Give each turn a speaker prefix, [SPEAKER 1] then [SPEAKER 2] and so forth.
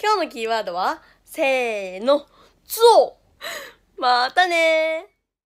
[SPEAKER 1] 今日のキーワードは、せーの、ゾウ。またねー。